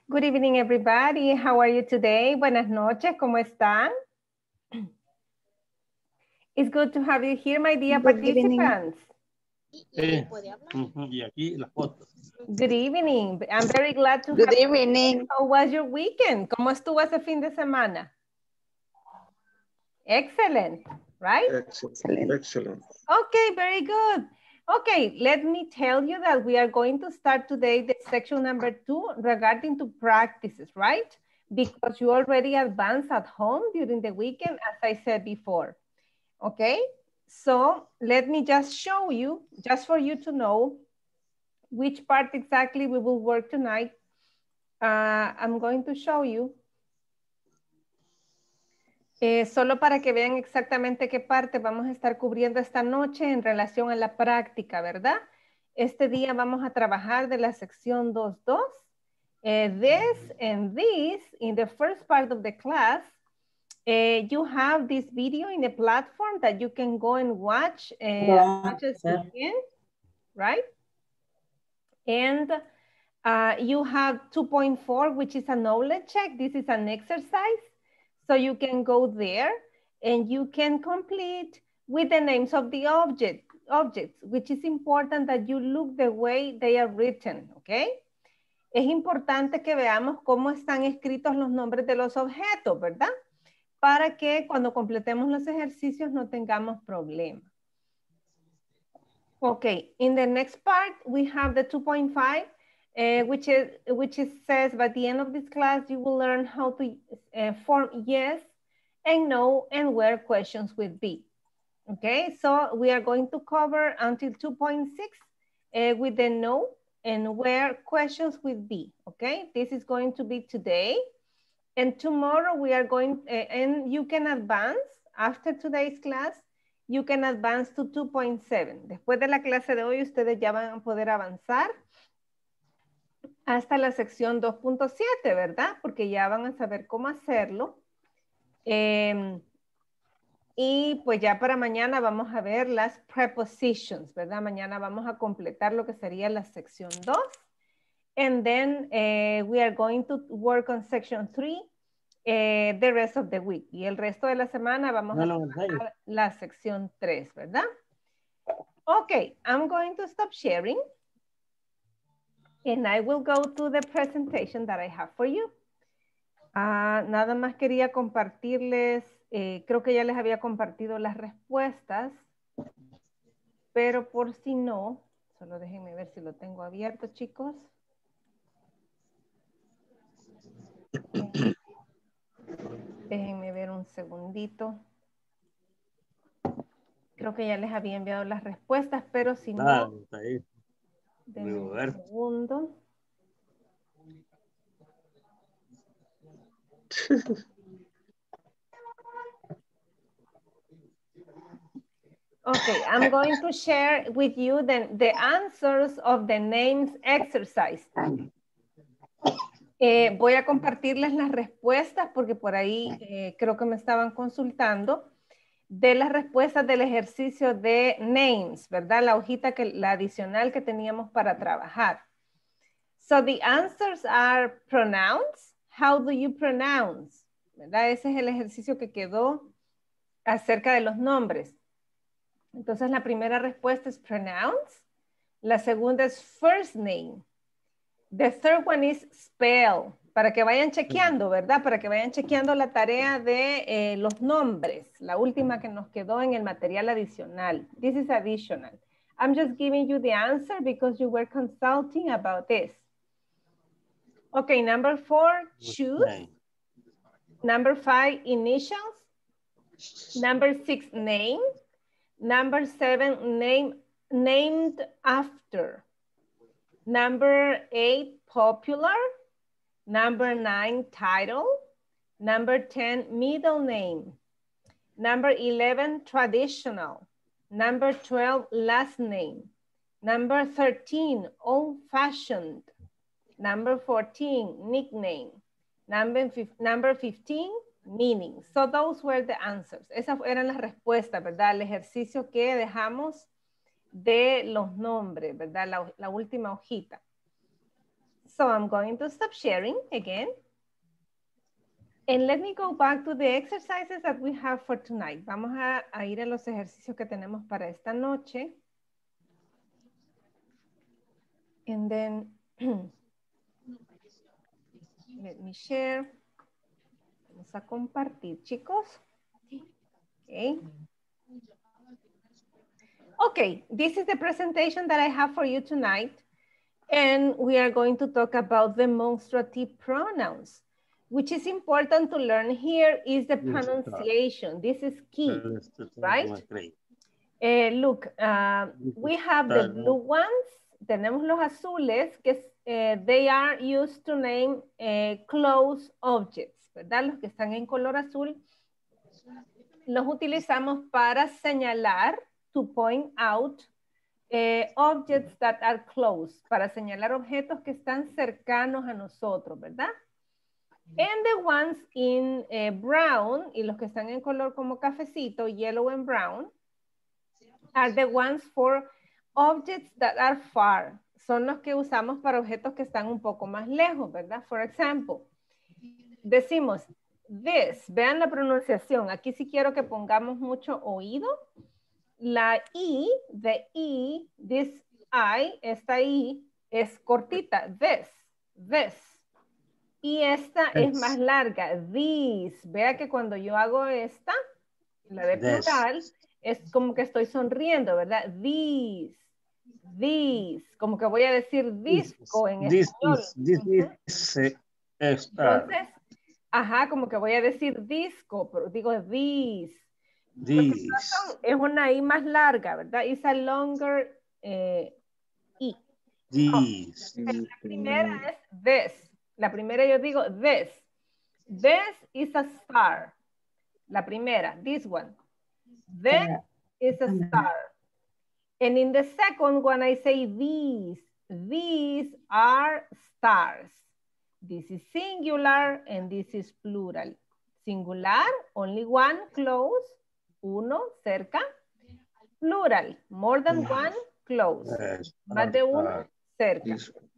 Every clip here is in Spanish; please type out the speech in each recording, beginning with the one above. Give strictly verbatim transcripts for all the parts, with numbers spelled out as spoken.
Good evening, everybody. How are you today? Buenas noches, ¿cómo están? It's good to have you here, my dear Good evening. participants. Sí. Uh-huh. Y aquí la foto. Good evening. I'm very glad to Good have you. evening. How was your weekend? ¿Cómo estuvo ese fin de semana? Excellent, right? Excellent. Excellent. Okay, very good. Okay, let me tell you that we are going to start today the section number two regarding to practices, right? Because you already advanced at home during the weekend, as I said before. Okay, so let me just show you, just for you to know which part exactly we will work tonight. Uh, I'm going to show you. Eh, solo para que vean exactamente qué parte vamos a estar cubriendo esta noche en relación a la práctica, ¿verdad? Este día vamos a trabajar de la sección dos punto dos. Uh, this and this, in the first part of the class, uh, you have this video in the platform that you can go and watch uh, as much as you can, right? And uh, you have two point four, which is a knowledge check. This is an exercise. So you can go there and you can complete with the names of the object, objects, which is important that you look the way they are written, okay? Es importante que veamos cómo están escritos los nombres de los objetos, ¿verdad? Para que cuando completemos los ejercicios no tengamos problemas. Okay, in the next part, we have the two point five. Uh, which is which is says by the end of this class you will learn how to uh, form yes and no and where questions will be. Okay, so we are going to cover until two point six uh, with the no and where questions will be. Okay, this is going to be today, and tomorrow we are going uh, and you can advance after today's class. You can advance to two point seven. Después de la clase de hoy ustedes ya van a poder avanzar hasta la sección dos punto siete, ¿verdad? Porque ya van a saber cómo hacerlo. Eh, y pues ya para mañana vamos a ver las prepositions, ¿verdad? Mañana vamos a completar lo que sería la sección dos. And then uh, we are going to work on section three uh, the rest of the week. Y el resto de la semana vamos No, a no, trabajar la sección tres, ¿verdad? Okay, I'm going to stop sharing. And I will go to the presentation that I have for you. Uh, nada más quería compartirles, eh, creo que ya les había compartido las respuestas, pero por si no, solo déjenme ver si lo tengo abierto, chicos. Déjenme ver un segundito. Creo que ya les había enviado las respuestas, pero si no, Ah, está ahí. denme un ver. segundo. Okay, I'm going to share with you the, the answers of the names exercise. Eh, voy a compartirles las respuestas porque por ahí eh, creo que me estaban consultando de las respuestas del ejercicio de names, ¿verdad? La hojita, que, la adicional que teníamos para trabajar. So the answers are pronouns. How do you pronounce? ¿Verdad? Ese es el ejercicio que quedó acerca de los nombres. Entonces la primera respuesta es pronouns. La segunda es first name. The third one is spell. Para que vayan chequeando, ¿verdad? Para que vayan chequeando la tarea de eh, los nombres. La última que nos quedó en el material adicional. This is additional. I'm just giving you the answer because you were consulting about this. Okay, number four, choose. Okay. Number five, initials. Number six, name. Number seven, name named after. Number eight, popular. Number nine, title. Number ten, middle name. Number eleven, traditional. Number twelve, last name. Number thirteen, old-fashioned. Number fourteen, nickname. Number, number fifteen, meaning. So those were the answers. Esas eran las respuestas, ¿verdad? El ejercicio que dejamos de los nombres, ¿verdad? La, la última hojita. So I'm going to stop sharing again. And let me go back to the exercises that we have for tonight. Vamos a, a ir a los ejercicios que tenemos para esta noche. And then let me share. Vamos a compartir, chicos. Okay. Okay, this is the presentation that I have for you tonight. And we are going to talk about demonstrative pronouns. Which is important to learn here is the pronunciation. This is key, right? Uh, look, uh, we have the blue ones. Tenemos los azules, que uh, they are used to name uh, close objects, ¿verdad? Los que están en color azul, los utilizamos para señalar, to point out, uh, objects that are close, para señalar objetos que están cercanos a nosotros, ¿verdad? And the ones in uh, brown, y los que están en color como cafecito, yellow and brown, are the ones for objects that are far. Son los que usamos para objetos que están un poco más lejos, ¿verdad? For example, decimos this, vean la pronunciación. Aquí sí quiero que pongamos mucho oído. La I, the I, this I, esta I, es cortita, this, this. Y esta es más larga, this. Vea que cuando yo hago esta, la de plural, es como que estoy sonriendo, ¿verdad? This, this. Como que voy a decir disco en this español. Is, this uh-huh. is, uh, Entonces, ajá, como que voy a decir disco, pero digo this. This. Es una I más larga, ¿verdad? It's a longer eh, I. This. So, la primera es this. La primera yo digo this. This is a star. La primera, this one. This is a star. And in the second one, I say these. These are stars. This is singular and this is plural. Singular, only one, close. Uno, cerca. Plural, more than one, close. Más de uno, cerca.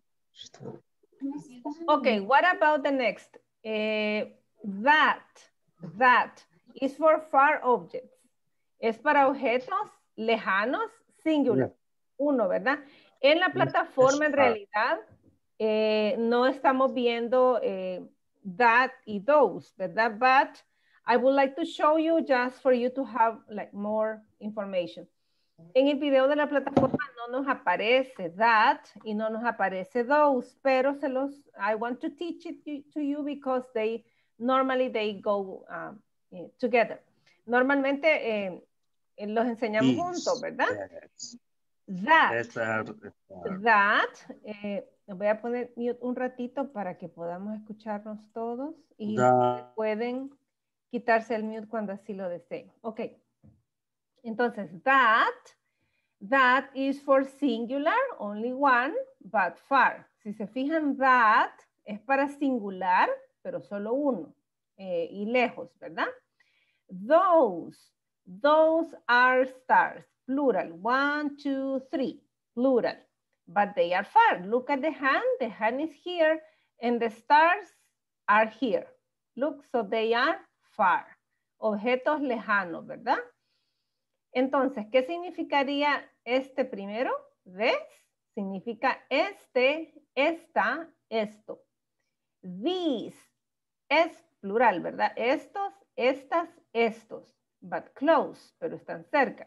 Okay, what about the next? Uh, that, that is for far objects. Es para objetos lejanos, singular. Yeah. Uno, ¿verdad? En la plataforma, en realidad, eh, no estamos viendo eh, that y those, ¿verdad? But I would like to show you just for you to have like more information. En el video de la plataforma no nos aparece that y no nos aparece those, pero se los, I want to teach it to you because they, normally they go um, together. Normalmente eh, los enseñamos juntos, ¿verdad? Yes. That, That, that eh, voy a poner mute un ratito para que podamos escucharnos todos y that. Pueden quitarse el mute cuando así lo deseen. Ok. Entonces, that, that is for singular, only one, but far. Si se fijan, that es para singular, pero solo uno, eh, y lejos, ¿verdad? Those, those are stars, plural, one, two, three, plural, but they are far. Look at the hand, the hand is here, and the stars are here. Look, so they are far. Objetos lejanos, ¿verdad? Entonces, ¿qué significaría este primero? ¿Ves? Significa este, esta, esto. These es plural, ¿verdad? Estos, estas, estos. But close, pero están cerca.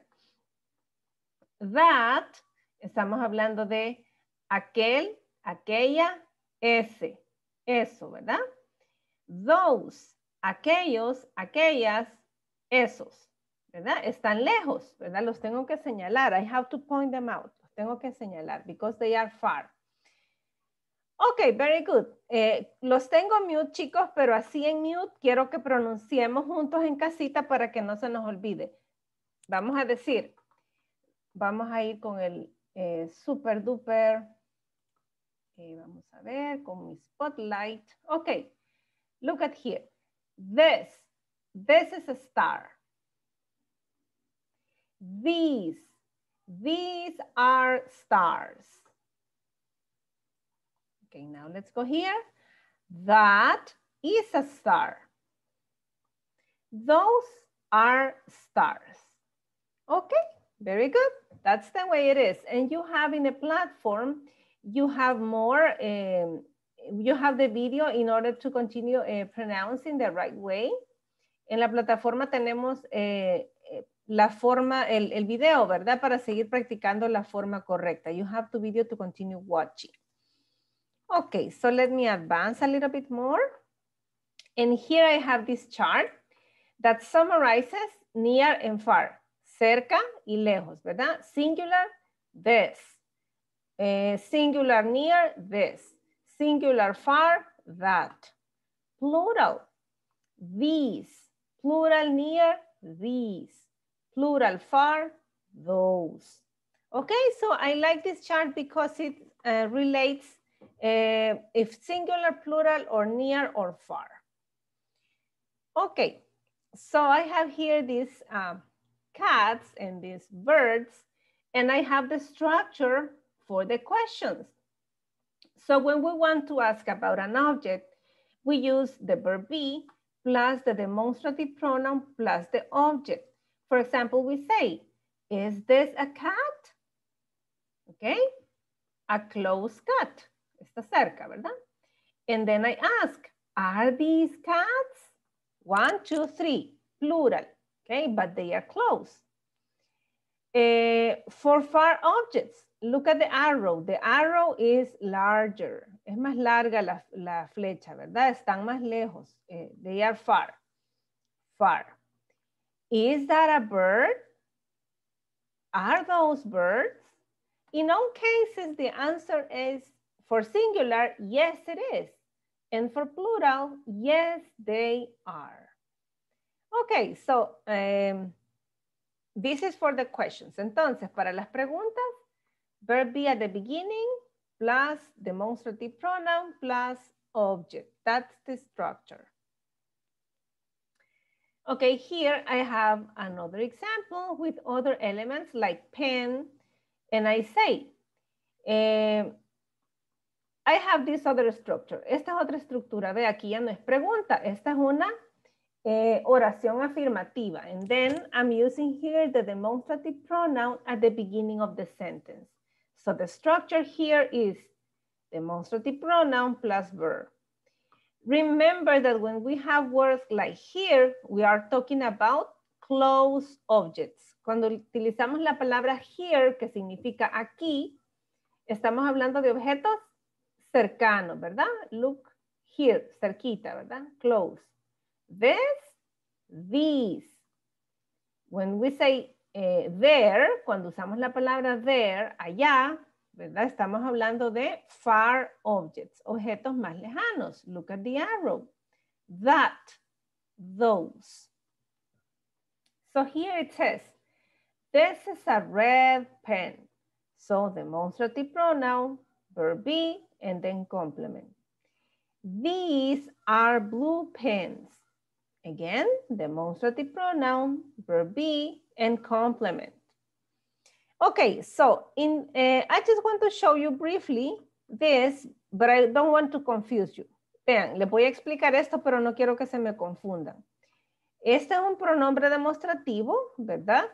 That, estamos hablando de aquel, aquella, ese, eso, ¿verdad? Those, aquellos, aquellas, esos. ¿Verdad? Están lejos, ¿verdad? Los tengo que señalar. I have to point them out. Los tengo que señalar because they are far. Ok, very good. Eh, los tengo mute, chicos, pero así en mute quiero que pronunciemos juntos en casita para que no se nos olvide. Vamos a decir, vamos a ir con el eh, super duper. Eh, vamos a ver, con mi spotlight. Ok, look at here. This, this is a star. These, these are stars. Okay, now let's go here. That is a star. Those are stars. Okay, very good. That's the way it is. And you have in the platform, you have more, um, you have the video in order to continue uh, pronouncing the right way. En la plataforma tenemos eh, la forma, el, el video, ¿verdad? Para seguir practicando la forma correcta. You have to video to continue watching. Okay, so let me advance a little bit more. And here I have this chart that summarizes near and far. Cerca y lejos, ¿verdad? Singular, this. Eh, singular near, this. Singular far, that. Plural, these. Plural near, these. Plural far, those. Okay, so I like this chart because it uh, relates uh, if singular, plural, or near or far. Okay, so I have here these uh, cats and these birds, and I have the structure for the questions. So when we want to ask about an object, we use the verb be plus the demonstrative pronoun plus the object. For example, we say, is this a cat? Okay, a close cat. Está cerca, ¿verdad? And then I ask, are these cats? One, two, three, plural, okay, but they are close. Uh, for far objects, look at the arrow. The arrow is larger. Es más larga la, la flecha, ¿verdad? Están más lejos. Uh, they are far. Far. Is that a bird? Are those birds? In all cases, the answer is for singular, yes, it is. And for plural, yes, they are. Okay, so um, this is for the questions. Entonces, para las preguntas, verb be at the beginning plus demonstrative pronoun plus object. That's the structure. Okay, here I have another example with other elements like pen, and I say, eh, I have this other structure. Esta es otra estructura. Ve, aquí ya no es pregunta. Esta es una eh, oración afirmativa. And then I'm using here the demonstrative pronoun at the beginning of the sentence. So the structure here is demonstrative pronoun plus verb. Remember that when we have words like here, we are talking about close objects. Cuando utilizamos la palabra here, que significa aquí, estamos hablando de objetos cercanos, ¿verdad? Look here, cerquita, ¿verdad? Close. This, these. When we say eh, there, cuando usamos la palabra there, allá, ¿verdad? Estamos hablando de far objects, objetos más lejanos. Look at the arrow. That, those. So here it says, this is a red pen. So demonstrative pronoun, verb be, and then complement. These are blue pens. Again, demonstrative pronoun, verb be, and complement. Okay, so in, uh, I just want to show you briefly this, but I don't want to confuse you. Vean, les voy a explicar esto, pero no quiero que se me confundan. Este es un pronombre demostrativo, ¿verdad?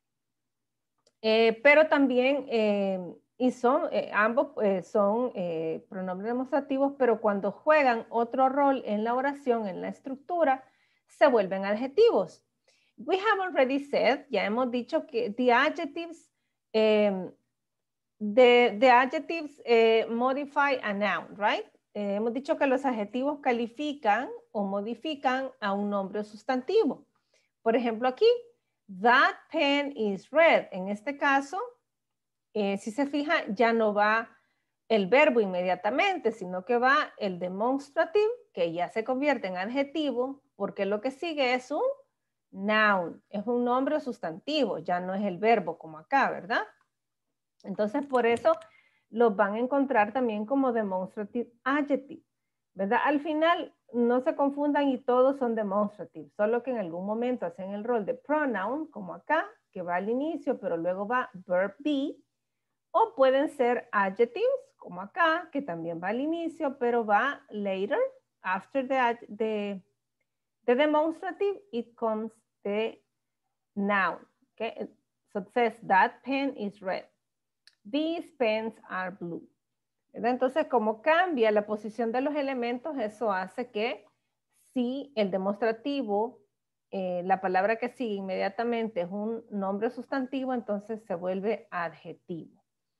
Eh, pero también, eh, y son, eh, ambos eh, son eh, pronombres demostrativos, pero cuando juegan otro rol en la oración, en la estructura, se vuelven adjetivos. We have already said, ya hemos dicho que the adjectives, um, the, the adjectives uh, modify a noun, right? Eh, hemos dicho que los adjetivos califican o modifican a un nombre o sustantivo. Por ejemplo, aquí, that pen is red. En este caso, eh, si se fija, ya no va el verbo inmediatamente, sino que va el demonstrative, que ya se convierte en adjetivo, porque lo que sigue es un noun, es un nombre o sustantivo, ya no es el verbo como acá, ¿verdad? Entonces, por eso los van a encontrar también como demonstrative adjective, ¿verdad? Al final, no se confundan y todos son demonstrative, solo que en algún momento hacen el rol de pronoun, como acá, que va al inicio, pero luego va verb be, o pueden ser adjectives, como acá, que también va al inicio, pero va later, after the, the, the demonstrative, it comes the noun. Okay, so it says that pen is red. These pens are blue. Entonces, como cambia la posición de los elementos, eso hace que si el demostrativo, eh, la palabra que sigue inmediatamente es un nombre sustantivo, entonces se vuelve adjetivo.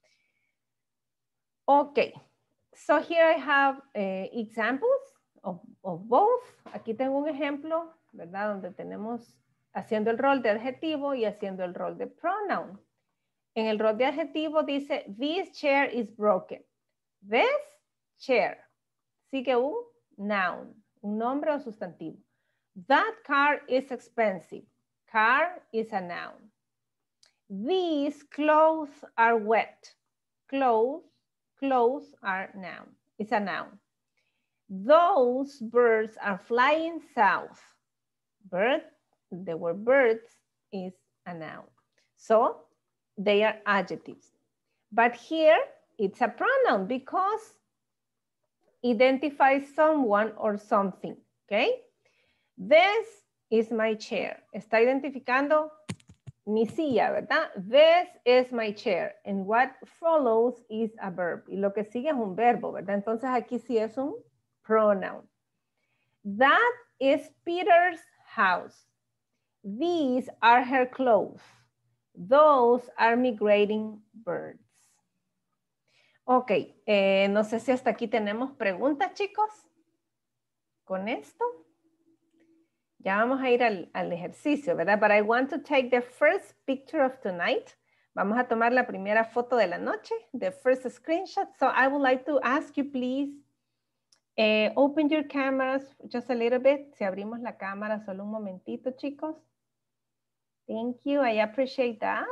Okay, so here I have uh, examples of, of both. Aquí tengo un ejemplo, ¿verdad? Donde tenemos haciendo el rol de adjetivo y haciendo el rol de pronoun. En el rol de adjetivo dice, this chair is broken. This chair. Sigue un noun, un nombre o sustantivo. That car is expensive. Car is a noun. These clothes are wet. Clothes, clothes are noun. It's a noun. Those birds are flying south. Bird, the word birds is a noun. So they are adjectives. But here it's a pronoun because identifies someone or something, okay? This is my chair. Está identificando mi silla, ¿verdad? This is my chair. And what follows is a verb. Y lo que sigue es un verbo, ¿verdad? Entonces aquí sí es un pronoun. That is Peter's house. These are her clothes. Those are migrating birds. Ok, eh, no sé si hasta aquí tenemos preguntas, chicos. Con esto. Ya vamos a ir al, al ejercicio, ¿verdad? But I want to take the first picture of tonight. Vamos a tomar la primera foto de la noche, the first screenshot. So I would like to ask you, please, uh, open your cameras just a little bit. Si abrimos la cámara solo un momentito, chicos. Thank you, I appreciate that.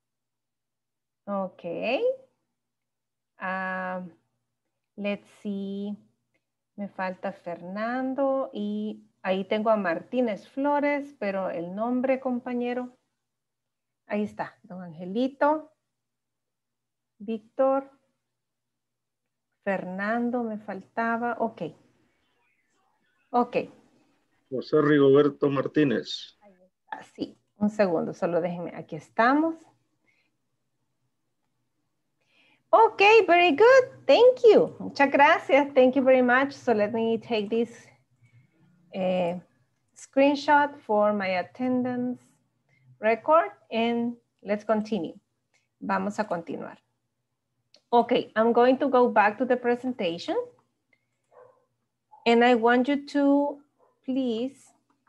Okay. Um, let's see. Me falta Fernando y ahí tengo a Martínez Flores, pero el nombre, compañero. Ahí está, don Angelito, Víctor, Fernando me faltaba. Ok. Ok. José Rigoberto Martínez. Ahí está, sí. Un segundo, solo déjenme. Aquí estamos. Okay, very good. Thank you. Muchas gracias. Thank you very much. So let me take this uh, screenshot for my attendance record and let's continue. Vamos a continuar. Okay, I'm going to go back to the presentation and I want you to please.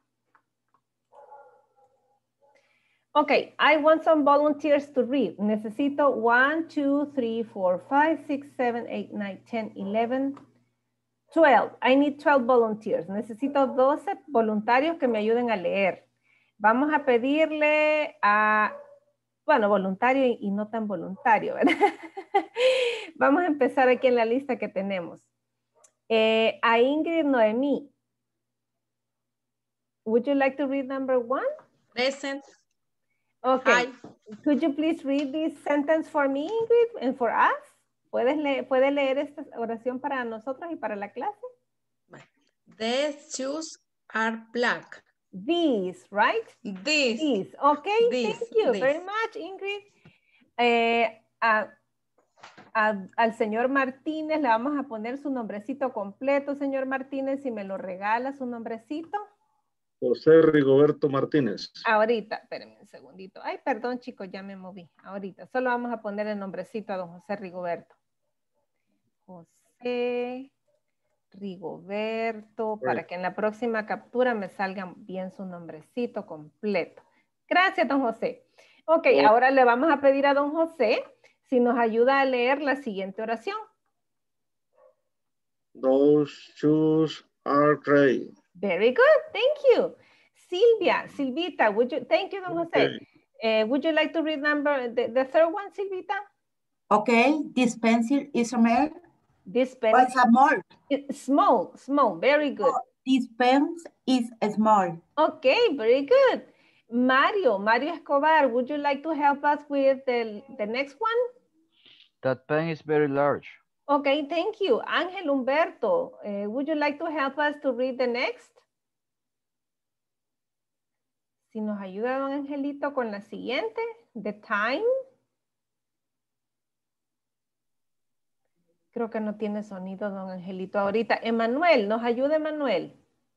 Okay, I want some volunteers to read. Necesito one, two, three, four, five, six, seven, eight, nine, ten, eleven, twelve. I need twelve volunteers. Necesito doce voluntarios que me ayuden a leer. Vamos a pedirle a, bueno, voluntario y, y no tan voluntario, ¿verdad? Vamos a empezar aquí en la lista que tenemos. Eh, a Ingrid Noemí. Would you like to read number one? Present. Okay. Hi. Could you please read this sentence for me, Ingrid, and for us? ¿Puedes leer, ¿Puede leer esta oración para nosotros y para la clase? The shoes are black. These, right? These. These. Okay, These. thank you These. very much, Ingrid. Eh, a, a, al señor Martínez le vamos a poner su nombrecito completo, señor Martínez, si me lo regala su nombrecito. José Rigoberto Martínez. Ahorita, espérenme un segundito. Ay, perdón, chicos, ya me moví. Ahorita, solo vamos a poner el nombrecito a don José Rigoberto. José Rigoberto, para que en la próxima captura me salga bien su nombrecito completo. Gracias, don José. Ok, oh. Ahora le vamos a pedir a don José si nos ayuda a leer la siguiente oración. Those shoes are gray. Very good, thank you. Silvia, Silvita, would you, thank you, don Okay. Jose. Uh, would you like to read number, the, the third one, Silvita? Okay, this pencil is small. This pen What's small? is small, small, very good. Oh, this pen is small. Okay, very good. Mario, Mario Escobar, would you like to help us with the, the next one? That pen is very large. Okay, thank you. Ángel Humberto, uh, would you like to help us to read the next? Si nos ayuda don Angelito con la siguiente, the time. Creo que no tiene sonido don Angelito ahorita. Emanuel, ¿nos ayuda Emanuel?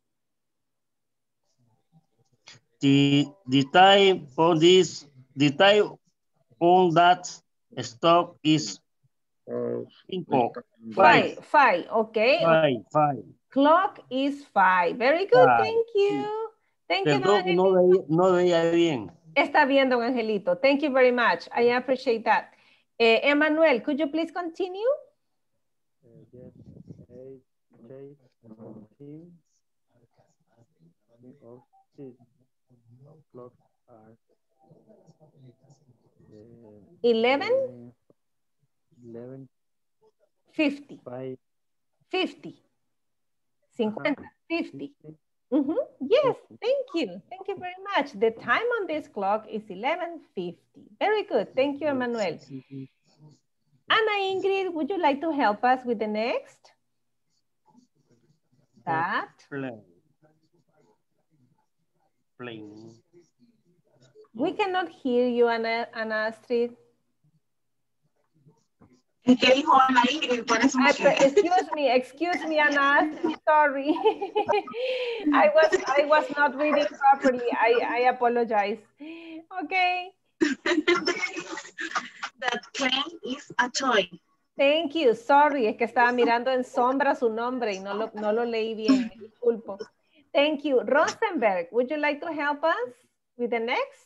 The, the time on this, the time on that stock is uh, cinco. Five, five, okay. Five, five. Clock is five. Very good, Five. thank you. Thank you, don Perdón, no Angelito. veía, no veía bien. Está bien, don Angelito. Thank you very much. I appreciate that. Eh, Emmanuel, could you please continue? Uh, yes, eight, eight, fourteen, or six o'clock are uh, eleven? eleven, fifty. five, fifty. fifty. fifty. fifty. Mm-hmm. Yes, thank you. Thank you very much. The time on this clock is eleven fifty. Very good. Thank you, Emmanuel. Ana Ingrid, would you like to help us with the next? That. Plane. Plane. We cannot hear you, Ana, Ana Astrid. Es que dijo Ana Ingrid, por eso me I, excuse me, excuse me, Ana. Sorry, I was I was not reading properly. I I apologize. Okay. That plane is a toy. Thank you. Sorry, es que estaba mirando en sombra su nombre y no lo no lo leí bien. Me disculpo. Thank you, Rosenberg. Would you like to help us with the next?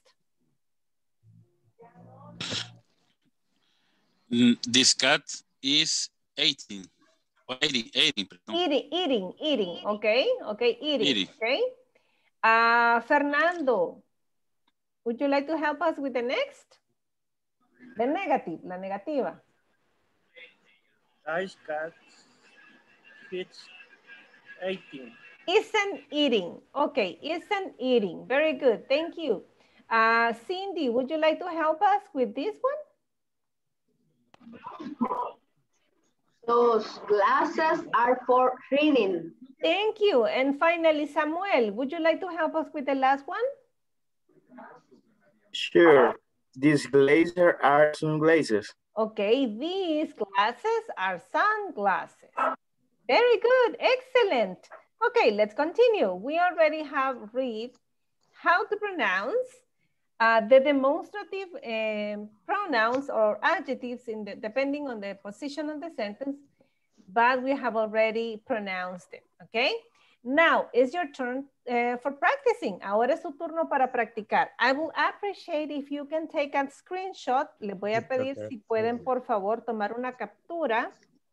This cat is eighteen. eighty, eighty, eating, eating, eating. Okay, okay, eating. Eating. Okay. Uh, Fernando, would you like to help us with the next? The negative, la negativa. Ice cat fits eighteen. Isn't eating. Okay, isn't eating. Very good. Thank you. Uh, Cindy, would you like to help us with this one? Those glasses are for reading. Thank you. And finally, Samuel, would you like to help us with the last one? Sure. These glasses are sunglasses. Okay, these glasses are sunglasses. Very good. Excellent. Okay, let's continue. We already have read how to pronounce uh, the demonstrative um, pronouns or adjectives in the, depending on the position of the sentence, but we have already pronounced it, okay? Now, it's your turn uh, for practicing. Ahora es su turno para practicar. I will appreciate if you can take a screenshot. Les voy a pedir si pueden, por favor, tomar una captura.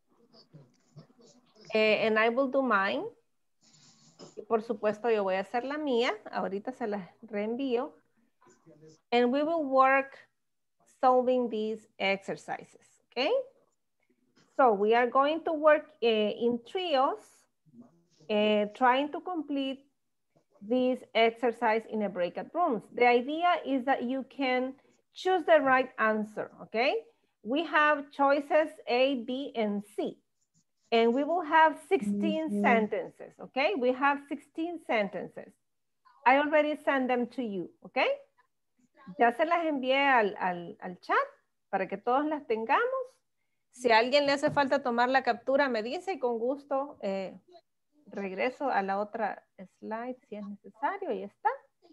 Eh, and I will do mine. Y por supuesto, yo voy a hacer la mía. Ahorita se las reenvío. And we will work solving these exercises, okay? So we are going to work uh, in trios, uh, trying to complete this exercise in a breakout rooms. The idea is that you can choose the right answer, okay? We have choices A, B, and C. And we will have sixteen mm-hmm. sentences, okay? We have sixteen sentences. I already sent them to you, okay? Ya se las envié al, al, al chat para que todos las tengamos. Si a alguien le hace falta tomar la captura, me dice y con gusto eh, regreso a la otra slide si es necesario. Ahí está.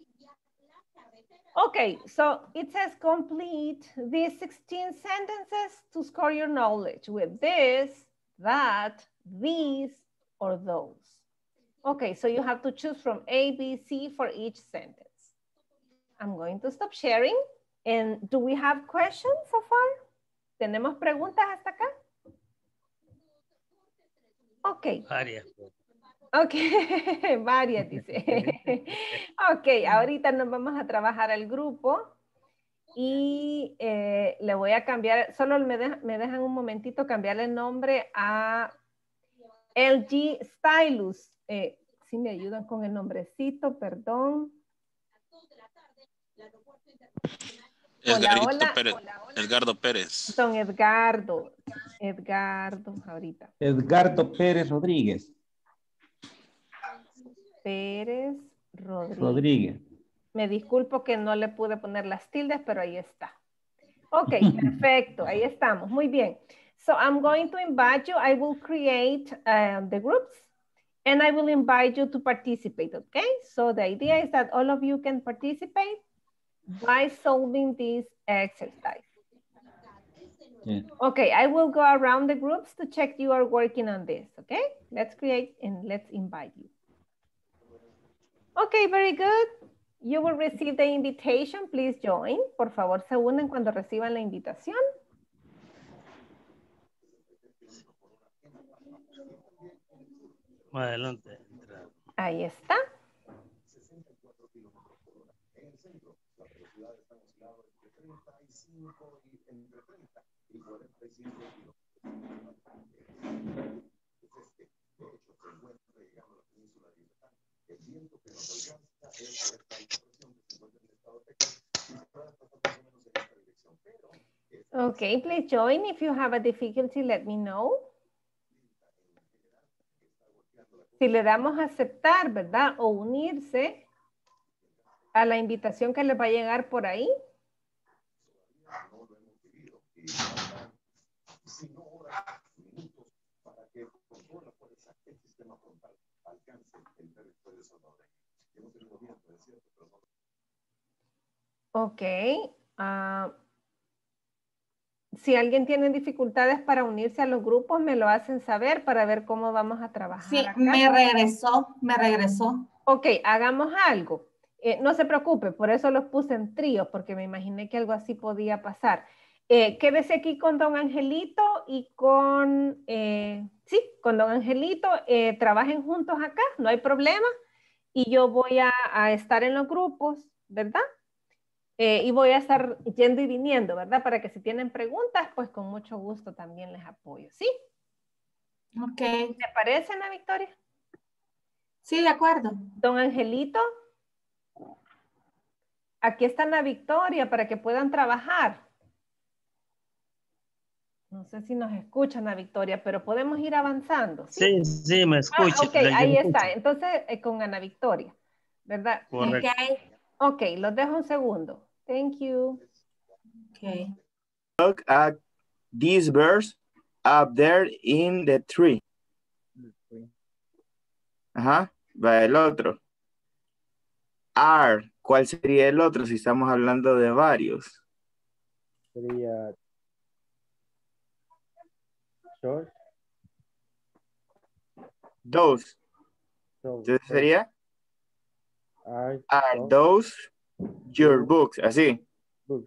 Okay, so it says complete these sixteen sentences to score your knowledge with this, that, these, or those. Okay, so you have to choose from A, B, C for each sentence. I'm going to stop sharing. And do we have questions so far? ¿Tenemos preguntas hasta acá? Ok. Varias. Ok, varias dice. Ok, ahorita nos vamos a trabajar al grupo y eh, le voy a cambiar, solo me, de, me dejan un momentito cambiarle el nombre a L G Stylus. Eh, si me ayudan con el nombrecito, perdón. Edgarito hola. Pérez. Edgardo Pérez. Don Edgardo. Edgardo, ahorita. Edgardo Pérez Rodríguez. Pérez Rodríguez. Rodríguez. Me disculpo que no le pude poner las tildes, pero ahí está. Ok, perfecto. Ahí estamos. Muy bien. So I'm going to invite you. I will create um, the groups and I will invite you to participate. Okay. So the idea is that all of you can participate by solving this exercise. Yeah. Okay, I will go around the groups to check you are working on this. Okay, let's create and let's invite you. Okay, very good. You will receive the invitation. Please join. Por favor, se unen cuando reciban la invitación. Adelante. Ahí está. Okay, please join. If you have a difficulty, let me know. Si le damos a aceptar, ¿verdad? O unirse a la invitación que les va a llegar por ahí. Ok. Uh, si alguien tiene dificultades para unirse a los grupos, me lo hacen saber para ver cómo vamos a trabajar. Sí, acá. me regresó, me regresó. Ok, hagamos algo. Eh, no se preocupe, por eso los puse en tríos, porque me imaginé que algo así podía pasar. Eh, quédese aquí con don Angelito y con, eh, sí, con don Angelito, eh, trabajen juntos acá, no hay problema. Y yo voy a, a estar en los grupos, ¿verdad? Eh, y voy a estar yendo y viniendo, ¿verdad? Para que si tienen preguntas, pues con mucho gusto también les apoyo, ¿sí? Ok. ¿Te parece, Ana Victoria? Sí, de acuerdo. Don Angelito, aquí está Ana Victoria para que puedan trabajar. No sé si nos escuchan, Ana Victoria, pero podemos ir avanzando. Sí, Sí, sí, me escucha. Ah, ok, ahí está. Entonces, eh, con Ana Victoria, ¿verdad? Correcto. Ok, los dejo un segundo. Thank you. Okay. Look at these birds up there in the tree. Ajá, va el otro. Are, ¿cuál sería el otro si estamos hablando de varios? Sería short. Those. So, Entonces sería are, Are those your books? Así. books.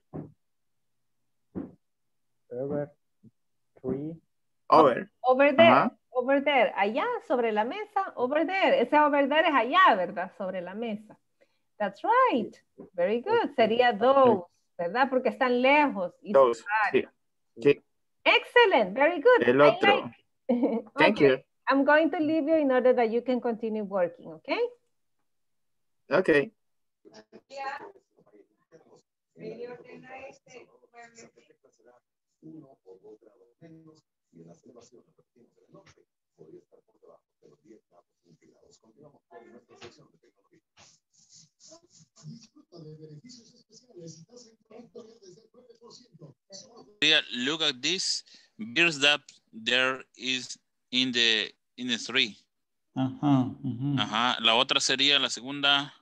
Over three. Over. Over there, Ajá. over there, allá sobre la mesa, over there. Ese over there es allá, ¿verdad? Sobre la mesa. That's right. Very good. Sería those, ¿verdad? Porque están lejos. Y Those. Sí. Sí. Excellent. Very good. El I otro. like- Thank Okay. you. I'm going to leave you in order that you can continue working, okay? Okay. Look at this beers that there is in the in the tree. Ajá, ujú. Ajá. La otra sería la segunda.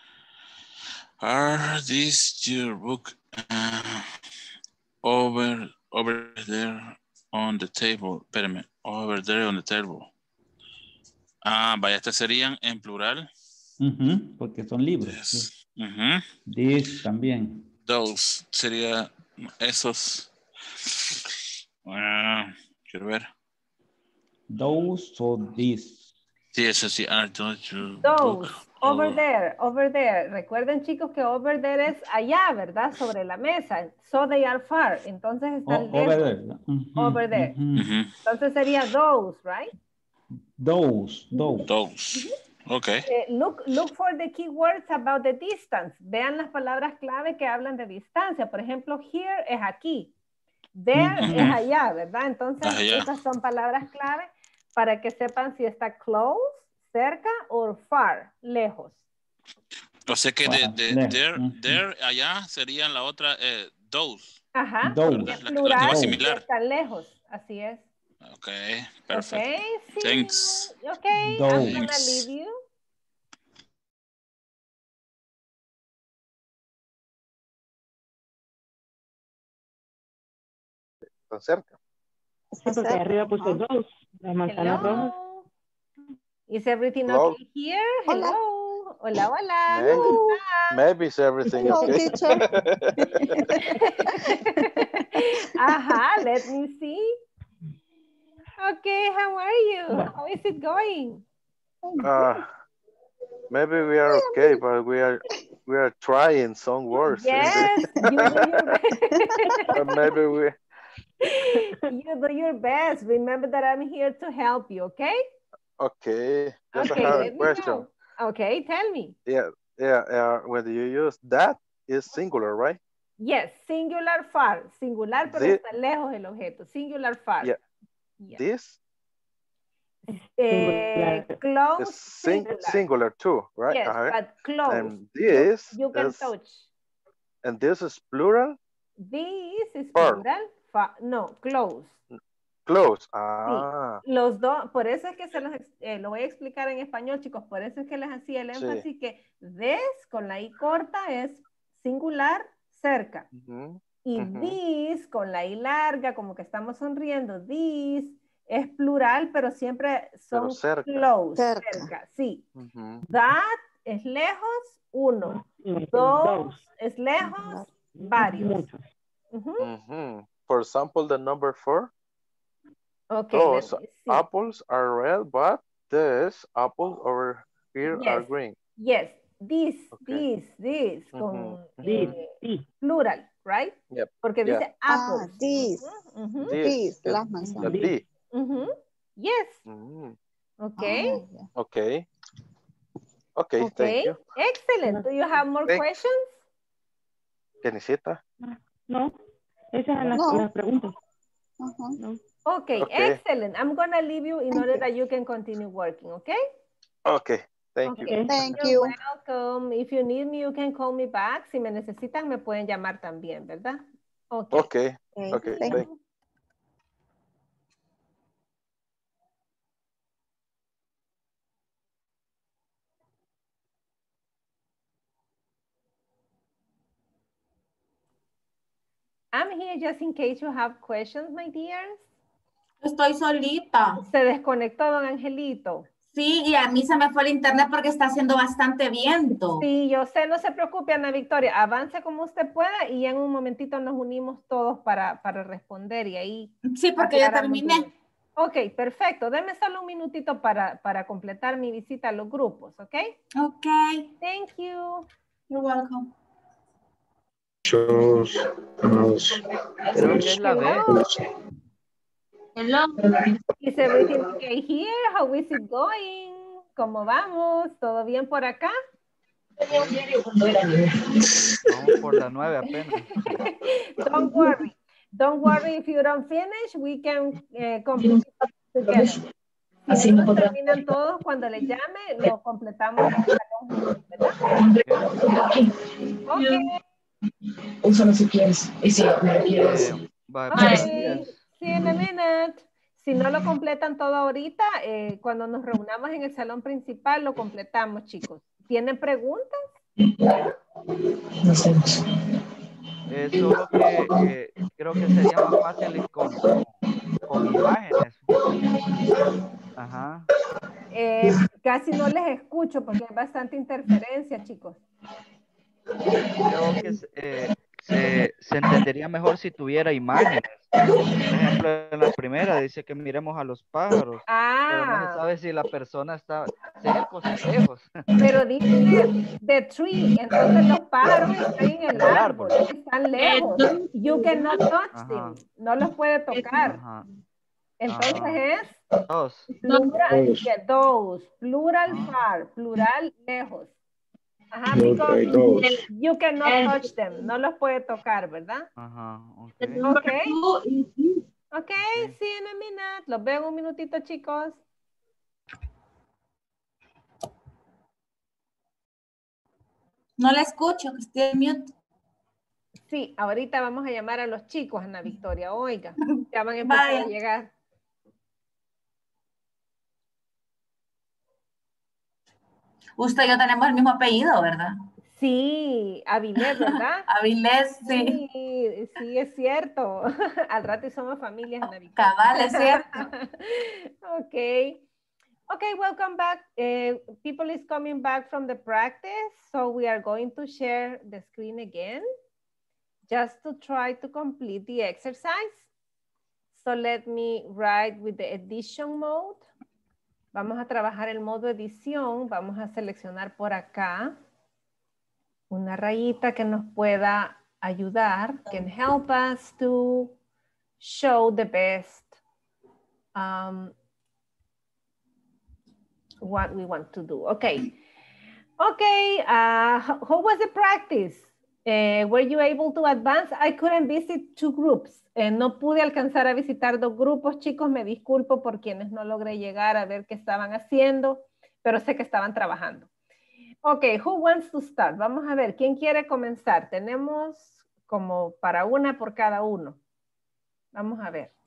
Are this your book uh, over over there on the table? Espérame. Over there on the table. Ah, vaya, estas serían en plural. Ujú, porque son libros. Yes. Sí. Ujú. This también. Those sería esos. Ah, quiero ver. Those o this. Sí, eso sí. Are those your Those, book over over- there, over there. Recuerden, chicos, que over there es allá, ¿verdad? Sobre la mesa. So they are far. Entonces O- están over lejos. there. Ujú, Over there. ujú. Ujú. Entonces sería those, right? Those, those. Those. Okay. Eh, look, look for the keywords about the distance. Vean las palabras clave que hablan de distancia. Por ejemplo, here es aquí. There Mm-hmm. es allá, ¿verdad? Entonces, Allá. esas son palabras clave para que sepan si está close, cerca, o far, lejos. O sea que de, de, Wow. there, Mm-hmm. there, allá serían la otra, eh, those. Ajá. Those. Y es La- la que plural, va y similar. están lejos. Así es. Okay, perfect. Okay, see Thanks. you. Okay, Those. I'm gonna Thanks. leave you. Tan cerca. Sí, porque arriba puse dos, las manzanas rojas. Hello. Is everything Hello. okay here? Hello. Hola, hola. Maybe, ¿Cómo maybe is everything Hello, okay. teacher. Ajá, let me see. Okay, how are you? How is it going? Uh, maybe we are okay, but we are we are trying some words. in Yes, the- you do your best. But maybe we. You do your best. Remember that I'm here to help you, okay? Okay, just Okay, a hard let me question. know. Okay, tell me. Yeah, yeah. Uh, when you use that, is singular, right? Yes, singular far. Singular, pero Thi- está lejos el objeto. Singular far. Yeah. Yeah. This Eh, is close, sing singular. singular too, right? Yes, Uh-huh. but close. And this You can is touch. and this is plural. This is Far. plural. Fa- no, close. Close. Ah. Los dos, por eso es que se los, ex- eh, lo voy a explicar en español, chicos, por eso es que les hacía el Sí. énfasis que this con la I corta es singular, cerca. Ujú, Y ujú. this con la I larga, como que estamos sonriendo, this es plural, pero siempre son Pero cerca. close, Cerca. cerca, sí. Ujú. That es lejos, uno. Those es lejos, varios. Muchos. Ujú. Mhm. For example, the number four, Okay, those let me see. apples are red, but these apples over here are Yes. green. Yes, this, Okay. this, this, Ujú, con ujú. This, eh, this. plural, right? Yep. Porque Yeah. dice Ah, apples. this. Ujú, ujú, This, This, the, las the manzanas. D. ujú. Yes, Mhm. okay, Ah, ya. Okay. Okay, okay, thank you. excellent. Do you have more Thank- questions? ¿Qué necesita? No, esas eran las, No. las preguntas. Ajá. No. Okay, Okay. excellent. I'm gonna leave you in order that you can continue working, okay? Okay, thank you. Okay, Thank you're you. welcome. If you need me, you can call me back. Si me necesitan, me pueden llamar también, ¿verdad? Okay. Okay, Okay, okay, thank thank you. I'm here just in case you have questions, my dears. Estoy solita. Se desconectó don Angelito. Sí, y a mí se me fue el internet porque está haciendo bastante viento. Sí, yo sé, no se preocupe, Ana Victoria, avance como usted pueda y en un momentito nos unimos todos para, para responder y ahí... Sí, porque ya aclaramos terminé. dudas. Ok, perfecto. Deme solo un minutito para, para completar mi visita a los grupos, ¿ok? Ok. Thank you. You're welcome. Creo que es la B. Hello. Is everything okay here? How is it going? ¿Cómo vamos? ¿Todo bien por acá? Vamos por la nueve apenas. Don't worry. Don't worry if you don't finish, we can uh, complete it together. Si no terminan todos, cuando les llame, lo completamos en el salón juntos, ¿verdad? Ok. Úsalo si quieres. Y si no quieres. Okay. See you in a minute. Si no lo completan todo ahorita, eh, cuando nos reunamos en el salón principal, lo completamos, chicos. ¿Tienen preguntas? Eh, solo que eh, creo que sería más fácil con, con, con imágenes. Ajá. Eh, casi no les escucho porque hay bastante interferencia, chicos. Creo que eh, se, se entendería mejor si tuviera imágenes. Por ejemplo, en la primera dice que miremos a los pájaros. Ah. Pero no se sabe si la persona está cerca o lejos. Pero dice the tree, entonces los pájaros están en el árbol, están lejos. You cannot touch them. No los puede tocar. Ajá. Entonces Ajá. es Dos. plural, Those. yeah, those, plural Ah. far, plural lejos. Ajá, Okay, because those. you cannot And touch them, no los puede tocar, ¿verdad? Ajá, ok. the number Okay. two is this. Ok, Ok. see you in a minute. Los veo en un minutito, chicos. No la escucho, que estoy en mute. Sí, ahorita vamos a llamar a los chicos, Ana Victoria. Oiga, ya van a empezar Vaya. a llegar. Usted y yo tenemos el mismo apellido, ¿verdad? Sí, Avilés, ¿verdad? Avilés, sí. Sí, sí, es cierto. Al rato y somos familias, Ana Victoria. Cabal, es cierto. Okay. Okay, welcome back. Uh, people is coming back from the practice, so we are going to share the screen again, just to try to complete the exercise. So let me write with the edition mode. Vamos a trabajar el modo edición. Vamos a seleccionar por acá una rayita que nos pueda ayudar, can help us to show the best um, what we want to do. Okay. Okay. Uh, how, how was the practice? Uh, were you able to advance? I couldn't visit two groups. Eh, no pude alcanzar a visitar dos grupos, chicos. Me disculpo por quienes no logré llegar a ver qué estaban haciendo, pero sé que estaban trabajando. Okay, who wants to start? Vamos a ver, ¿quién quiere comenzar? Tenemos como para una por cada uno. Vamos a ver.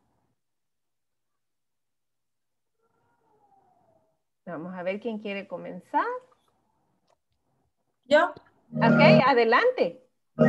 Vamos a ver quién quiere comenzar. Yo. Ok, adelante.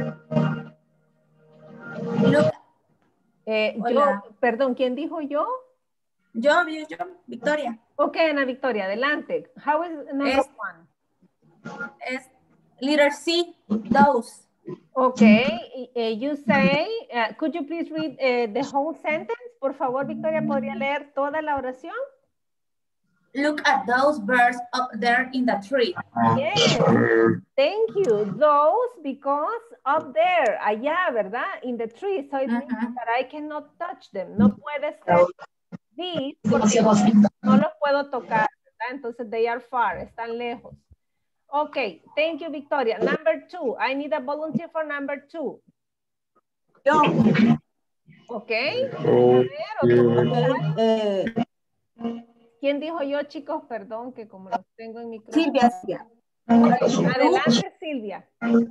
Luca. Eh, yo, Hola. perdón, ¿quién dijo yo? Yo, yo, yo, Victoria. Ok, Ana Victoria, adelante. How is number Es- one? Es letter C, those. Okay, uh, you say, uh, could you please read uh, the whole sentence? Por favor, Victoria, ¿podría leer toda la oración? Look at those birds up there in the tree. Yes, thank you. Those, because up there, allá, ¿verdad? In the tree, so it means Ujú. that I cannot touch them. No puede ser these porque no los puedo tocar, ¿verdad? Entonces, they are far, están lejos. Okay, thank you, Victoria. Number two, I need a volunteer for number two. Yo. Okay. A ver, otro voluntario. Eh, ¿Quién dijo yo, chicos? Perdón, que como los tengo en micrófono. Silvia, Silvia. Adelante, Silvia.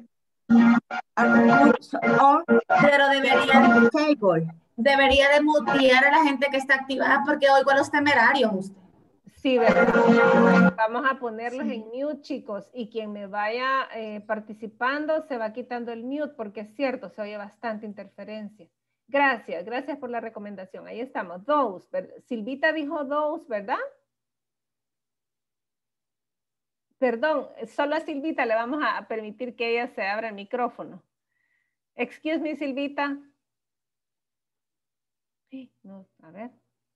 Or, pero debería, table. Debería de mutear a la gente que está activada porque oigo a los temerarios usted. Sí, ¿verdad? Vamos a ponerlos en mute, chicos. Y quien me vaya eh, participando se va quitando el mute porque es cierto, se oye bastante interferencia. Gracias, gracias por la recomendación. Ahí estamos. Those. Silvita dijo those, ¿verdad? Perdón, solo a Silvita le vamos a permitir que ella se abra el micrófono. Excuse me, Silvita. No, a ver.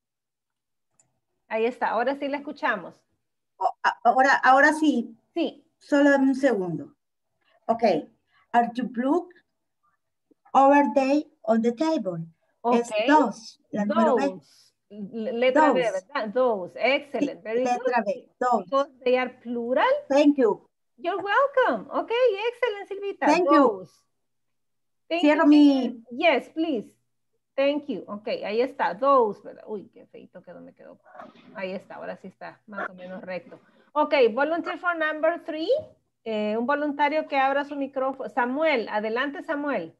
Ahí está, ahora sí la escuchamos. Ahora, ahora sí. Sí. Solo un segundo. Ok. Are you blue over there on the table? Ok. Es dos. La número B. Letra Those. B, ¿verdad? Those. Excellent. Very Letra good. B. Those. Because they are plural. Thank you. You're welcome. Okay, excellent, Silvita. Thank those. you. Thank Cierro you. mi... Yes, please. Thank you. Ok, ahí está. Those, ¿verdad? Uy, qué feito quedó, me quedó. Ahí está, ahora sí está más o menos recto. Ok, volunteer for number three. Eh, un voluntario que abra su micrófono. Samuel, adelante, Samuel.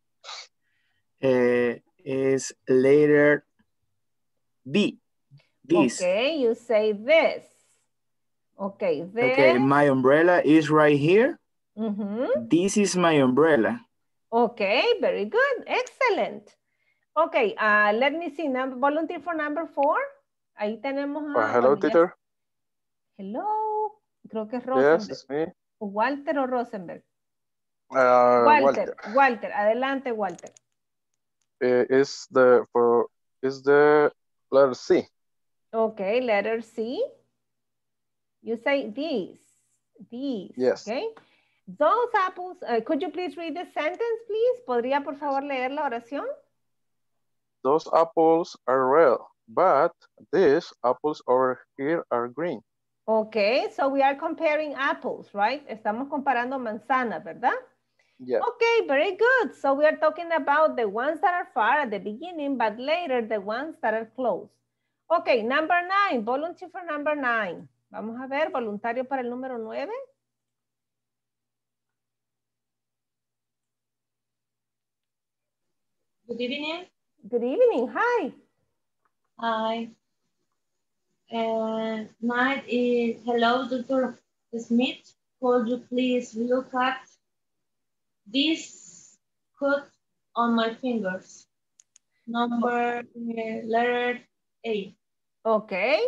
Uh, is letter B. This. Okay, you say this. Okay, this. Okay, my umbrella is right here. Mm-hmm. This is my umbrella. Okay, very good. Excellent. Okay, uh, let me see. Number, volunteer for number four. Ahí tenemos a... Uh, hello, bueno, ya- teacher. Hello. Creo que es Yes, Rosenberg. it's me. Walter o Rosenberg. Uh, Walter, Walter. Walter, adelante, Walter. Uh, is the for is the letter C? Okay, letter C. You say these, these. Yes. Okay. Those apples, uh, could you please read the sentence, please? ¿Podría, por favor, leer la oración? Those apples are red. but these apples over here are green. Okay, so we are comparing apples, right? Estamos comparando manzanas, ¿verdad? Yeah. Okay, very good. So we are talking about the ones that are far at the beginning, but later the ones that are close. Okay, number nine, volunteer for number nine. Vamos a ver, voluntario para el número nueve. Good evening. Good evening, hi. Hi. Uh, night is, hello, Doctor Smith. Could you please look at this cut on my fingers? Number, uh, letter A. Okay.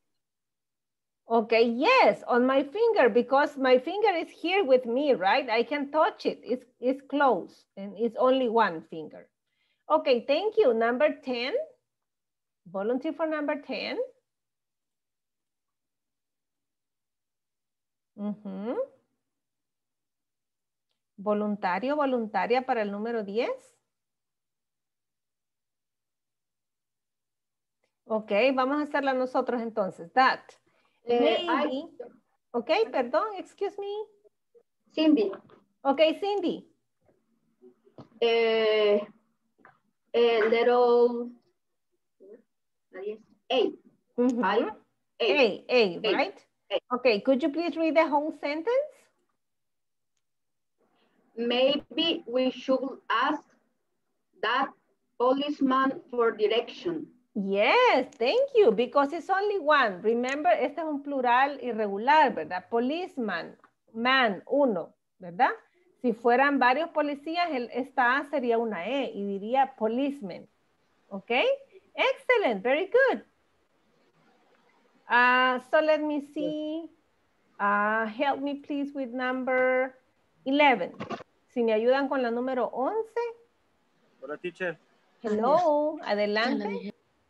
Okay, yes, on my finger, because my finger is here with me, right? I can touch it. It's, it's close, and it's only one finger. Okay, thank you. Number ten. Volunteer for number ten. Uh-huh. Voluntario, voluntaria para el número diez. Ok, vamos a hacerla nosotros entonces. That. Eh, Maybe. I- Ok, perdón, excuse me. Cindy. Ok, Cindy. Eh, eh, little A. Mhm. I, A, A, A. right? Okay, could you please read the whole sentence? Maybe we should ask that policeman for direction. Yes, thank you, because it's only one. Remember, este es un plural irregular, ¿verdad? Policeman, man, uno, ¿verdad? Si fueran varios policías, el, esta A sería una E y diría policeman. ¿Ok? Excellent, very good. Uh, so let me see. Uh, help me please with number eleven. Si me ayudan con la número once. Hola, teacher. Hello, adelante.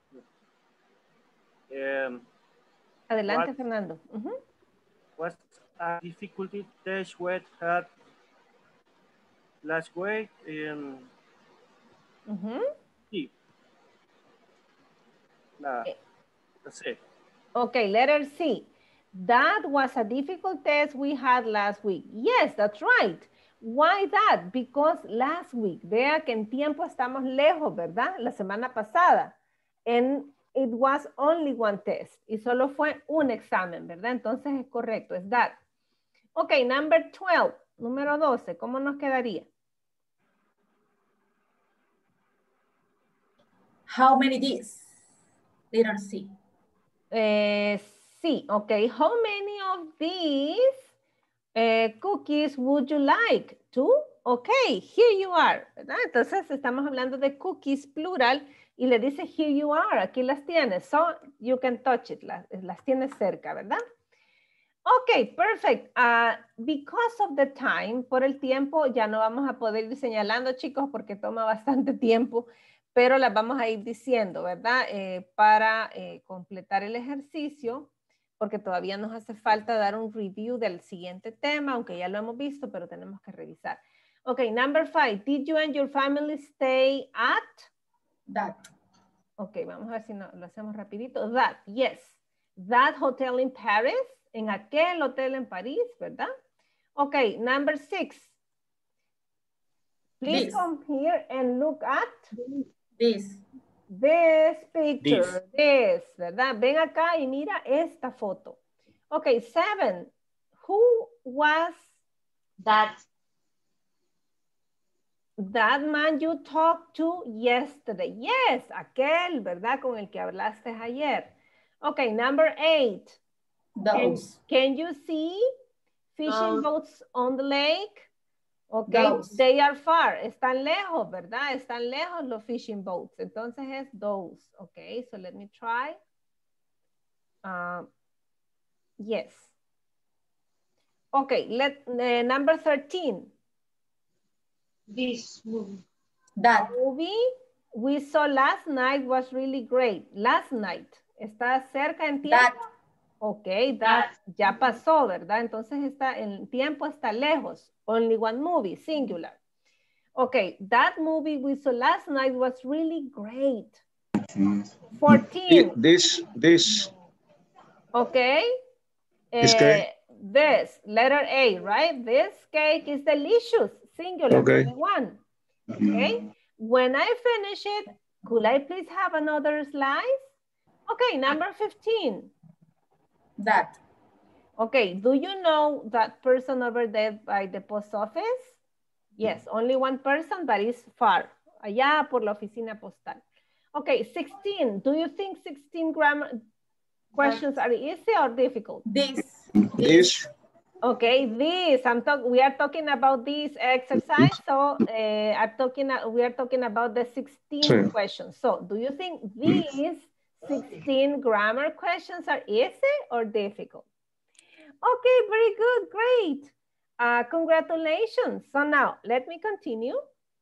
Um, Adelante, What? Fernando. Ujú. What's a difficulty test we had last week in Ujú. sí. La, la C. Okay, letter C. That was a difficult test we had last week. Yes, that's right. Why that? Because last week, vea que en tiempo estamos lejos, ¿verdad? La semana pasada. And it was only one test. Y solo fue un examen, ¿verdad? Entonces es correcto, es that. Okay, number twelve, número doce, ¿cómo nos quedaría? How many days? Letter C. Eh, sí, okay. How many of these uh, cookies would you like? Two? Okay, here you are, ¿verdad? Entonces estamos hablando de cookies plural y le dice here you are, aquí las tienes. So you can touch it, las, las tienes cerca, ¿verdad? Okay, perfect. Uh, because of the time, por el tiempo, ya no vamos a poder ir señalando, chicos, porque toma bastante tiempo, pero las vamos a ir diciendo, ¿verdad? Eh, para eh, completar el ejercicio, porque todavía nos hace falta dar un review del siguiente tema, aunque ya lo hemos visto, pero tenemos que revisar. Okay, number five. Did you and your family stay at? That. Okay, vamos a ver si no, lo hacemos rapidito. That, yes. That hotel in Paris. En aquel hotel en París, ¿verdad? Okay, number six. Please This. come here and look at This. this picture. This. This, ¿verdad? Ven acá y mira esta foto. Okay, seven. Who was That. that man you talked to yesterday? Yes, aquel, ¿verdad? Con el que hablaste ayer. Okay, number eight. Can, Those. can you see fishing Those. boats on the lake? Okay, Those. they are far. Están lejos, ¿verdad? Están lejos los fishing boats. Entonces es those. Okay, so let me try. Um, yes. Okay, let uh, number thirteen. This movie. That. Movie we saw last night was really great. Last night. ¿Está cerca en tiempo? That. Ok, that ya pasó, ¿verdad? Entonces está en tiempo, está lejos. Only one movie, singular. Ok, that movie we saw last night was really great. fourteen. This, this. Okay. This Uh, cake. this, letter A, right? This cake is delicious. Singular, Okay. only one. Okay. When I finish it, could I please have another slice? Okay, number fifteen. That. Okay, do you know that person over there by the post office? Yes, only one person, but it's far. Allá por la oficina postal. Okay, sixteen. Do you think sixteen grammar questions are easy or difficult? This. This. Okay, this. I'm talking. We are talking about this exercise. So uh, I'm talking. We are talking about the sixteen Sí. questions. So, do you think these sixteen grammar questions are easy or difficult? Okay, very good, great. Uh, congratulations. So now, let me continue.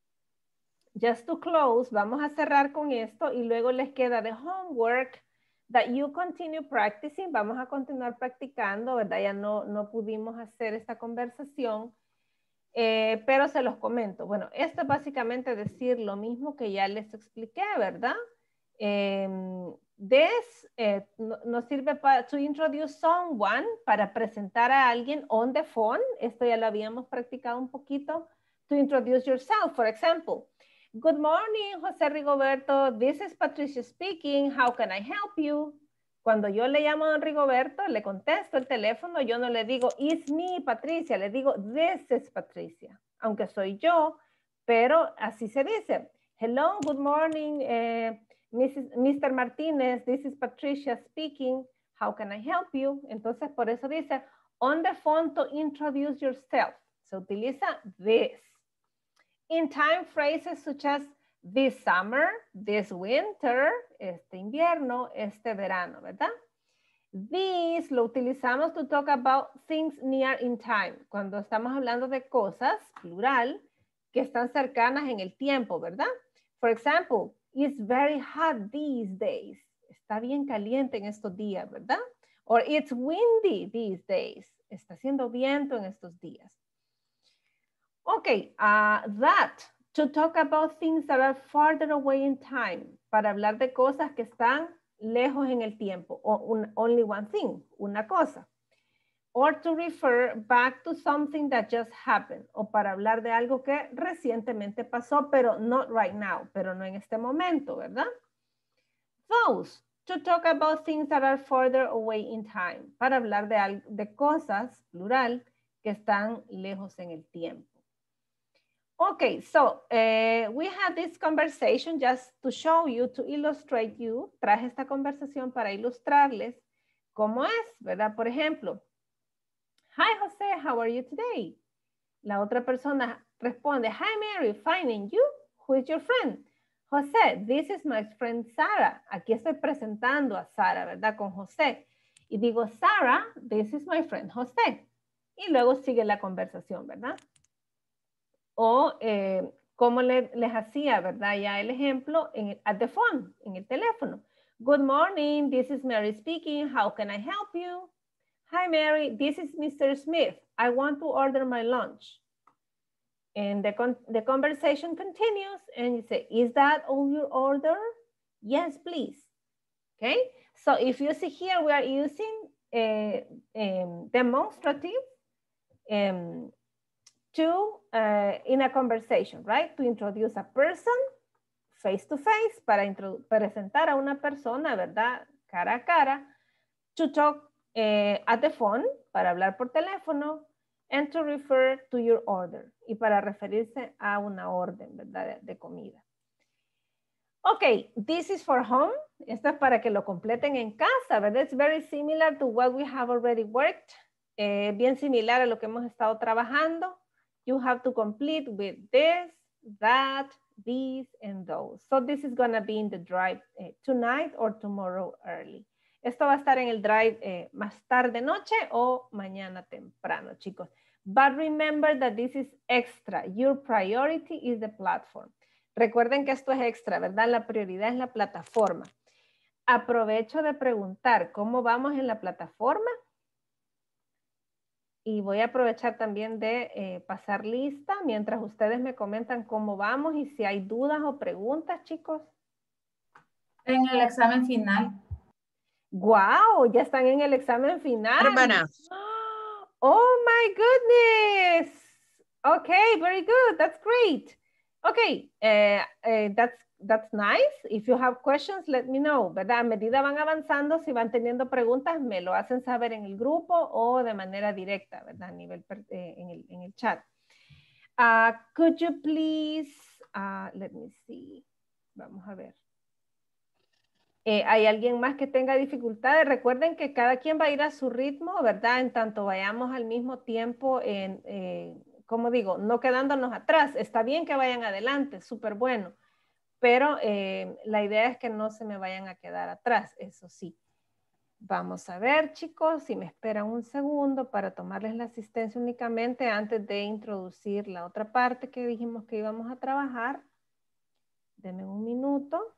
Just to close, vamos a cerrar con esto y luego les queda de homework that you continue practicing. Vamos a continuar practicando, ¿verdad? Ya no, no pudimos hacer esta conversación, eh, pero se los comento. Bueno, esto es básicamente decir lo mismo que ya les expliqué, ¿verdad? Eh, this eh, no, nos sirve para to introduce someone, para presentar a alguien on the phone. Esto ya lo habíamos practicado un poquito. To introduce yourself, for example. Good morning, José Rigoberto. This is Patricia speaking. How can I help you? Cuando yo le llamo a don Rigoberto, le contesto el teléfono, yo no le digo, it's me, Patricia. Le digo, this is Patricia. Aunque soy yo, pero así se dice. Hello, good morning, eh, Missus mister Martínez. This is Patricia speaking. How can I help you? Entonces, por eso dice, on the phone to introduce yourself. Se utiliza this. In time phrases such as this summer, this winter, este invierno, este verano, ¿verdad? This lo utilizamos to talk about things near in time. Cuando estamos hablando de cosas, plural, que están cercanas en el tiempo, ¿verdad? For example, it's very hot these days. Está bien caliente en estos días, ¿verdad? Or it's windy these days. Está haciendo viento en estos días. Okay, uh, that, to talk about things that are farther away in time, para hablar de cosas que están lejos en el tiempo, o un, only one thing, una cosa. Or to refer back to something that just happened, o para hablar de algo que recientemente pasó, pero not right now, pero no en este momento, ¿verdad? Those, to talk about things that are farther away in time, para hablar de, de cosas, plural, que están lejos en el tiempo. Okay, so uh, we had this conversation just to show you, to illustrate you. Traje esta conversación para ilustrarles cómo es, ¿verdad? Por ejemplo, hi, José, how are you today? La otra persona responde, hi, Mary, fine, and you? Who is your friend? José, this is my friend Sara. Aquí estoy presentando a Sara, ¿verdad? Con José. Y digo, Sara, this is my friend José. Y luego sigue la conversación, ¿verdad? O eh, como le, les hacía, ¿verdad? Ya el ejemplo en, at the phone, en el teléfono. Good morning, this is Mary speaking. How can I help you? Hi, Mary, this is Mister Smith. I want to order my lunch. And the, con the conversation continues and you say, is that all your order? Yes, please. Okay, so if you see here, we are using a, a demonstrative um, to, uh, in a conversation, right? To introduce a person face to face, para presentar a una persona, ¿verdad? Cara a cara. To talk uh, at the phone, para hablar por teléfono. And to refer to your order. Y para referirse a una orden, ¿verdad? De, de comida. Ok, this is for home. Esto es para que lo completen en casa, ¿verdad? It's very similar to what we have already worked. Eh, bien similar a lo que hemos estado trabajando. You have to complete with this, that, these, and those. So this is going to be in the drive uh, tonight or tomorrow early. Esto va a estar en el drive eh, más tarde noche o mañana temprano, chicos. But remember that this is extra. Your priority is the platform. Recuerden que esto es extra, ¿verdad? La prioridad es la plataforma. Aprovecho de preguntar cómo vamos en la plataforma. Y voy a aprovechar también de eh, pasar lista mientras ustedes me comentan cómo vamos y si hay dudas o preguntas, chicos. En el examen final. Wow, ya están en el examen final. Hermana. Oh my goodness. Okay, very good. That's great. Okay, uh, uh, that's that's nice. If you have questions, let me know, ¿verdad? A medida van avanzando, si van teniendo preguntas, me lo hacen saber en el grupo o de manera directa, ¿verdad? A nivel, eh, en, el, en el chat. Uh, could you please, uh, let me see. Vamos a ver. Eh, ¿Hay alguien más que tenga dificultades? Recuerden que cada quien va a ir a su ritmo, ¿verdad? En tanto vayamos al mismo tiempo, en, eh, como digo, no quedándonos atrás. Está bien que vayan adelante, súper bueno. Pero eh, la idea es que no se me vayan a quedar atrás, eso sí. Vamos a ver, chicos, si me esperan un segundo para tomarles la asistencia únicamente antes de introducir la otra parte que dijimos que íbamos a trabajar. Denme un minuto.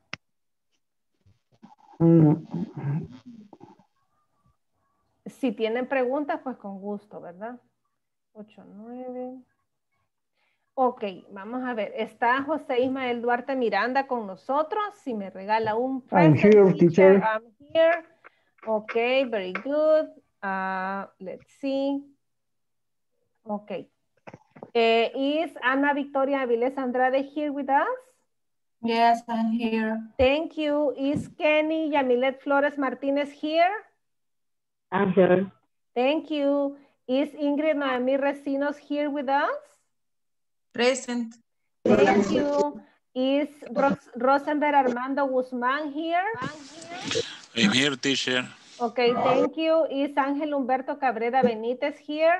Si tienen preguntas, pues con gusto, ¿verdad? ocho, nueve. Ok, vamos a ver. Está José Ismael Duarte Miranda con nosotros. Si me regala un present, I'm here, teacher. I'm here. Ok, very good. Uh, let's see. Ok. Uh, is Ana Victoria Avilés Andrade here with us? Yes, I'm here. Thank you. Is Kenny Yamilet Flores Martinez here? I'm here. Thank you. Is Ingrid Noemí Recinos here with us? Present. Thank you. Is Ros Rosenberg Armando Guzmán here? I'm here, teacher. Okay, thank you. Is Ángel Humberto Cabrera Benítez here?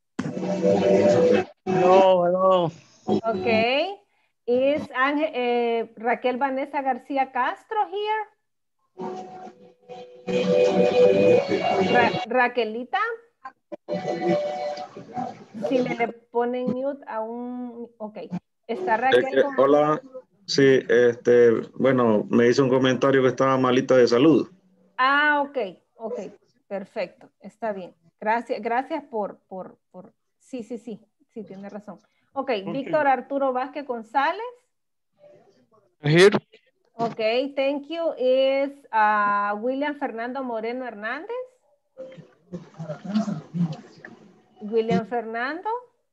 Hello, hello. Okay. Is Ángel, eh, Raquel Vanessa García Castro here? Ra Raquelita. Si me le ponen mute a un... Ok. Está Raquel. Es que, con... hola. Sí, este, bueno, me hizo un comentario que estaba malita de salud. Ah, ok, ok. Perfecto. Está bien. Gracias, gracias por, por, por... Sí, sí, sí. Sí, tiene razón. Ok, okay. Víctor Arturo Vázquez González. Here. Ok, thank you. Is uh, William Fernando Moreno Hernández. William Fernando.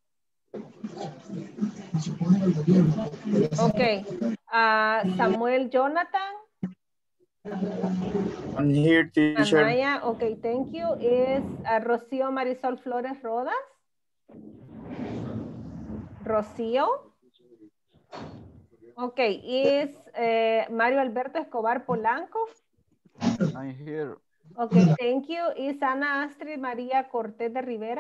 Ok. Uh, Samuel Jonathan. I'm here, teacher. Anaya, ok, thank you. Is uh, Rocío Marisol Flores Rodas. Rocío. Ok, is uh, Mario Alberto Escobar Polanco. I'm here. Ok, thank you. Is Ana Astrid María Cortés de Rivera.